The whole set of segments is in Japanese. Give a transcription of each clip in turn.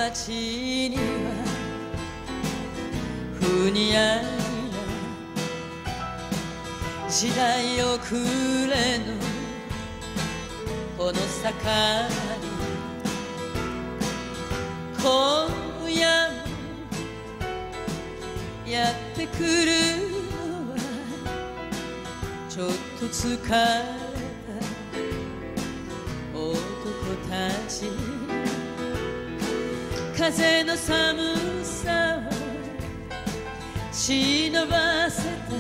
街にはふにゃりな時代遅れのこの坂に今夜もやってくるのはちょっと疲れた男たち。風の寒さを忍ばせた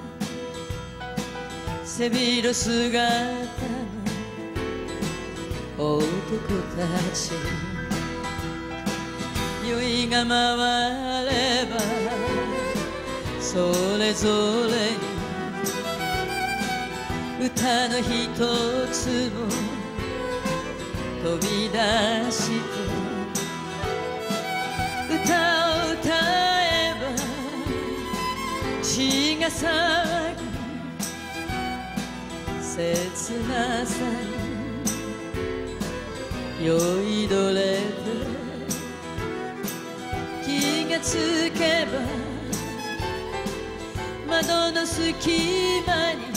背広姿の男たち。酔いが回ればそれぞれに歌の一つも飛び出して歌を歌えば血が騒ぎ切なさに酔いどれて気がつけば窓の隙間に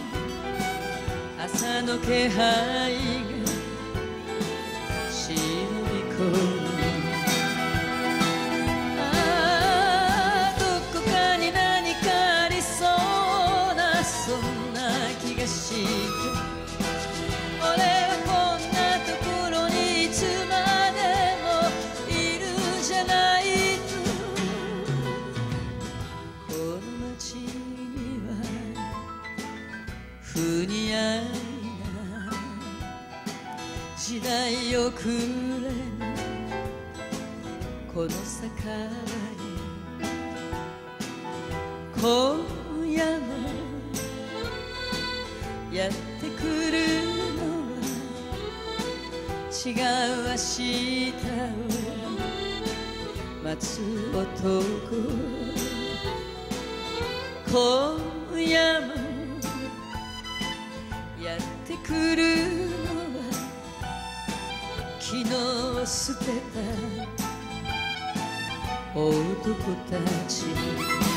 朝の気配が忍び込む。どこかに何かありそうなそんな気がして、俺はこんなところにいつまでもいるじゃないと。この街にはふにゃりな時代遅れのこの坂に今夜もやってくるのは違う明日を待つ男。今夜もやってくるのは昨日捨てた男たち。